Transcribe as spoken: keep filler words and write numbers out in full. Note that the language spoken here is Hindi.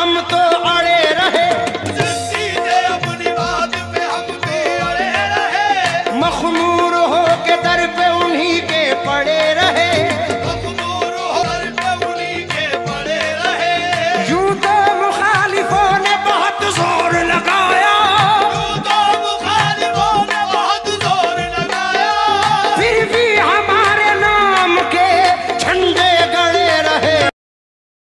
हम तो अड़े रहे, सृष्टि ने अपनी बात पे हम भी अड़े रहे। मखमूर हो के दर पे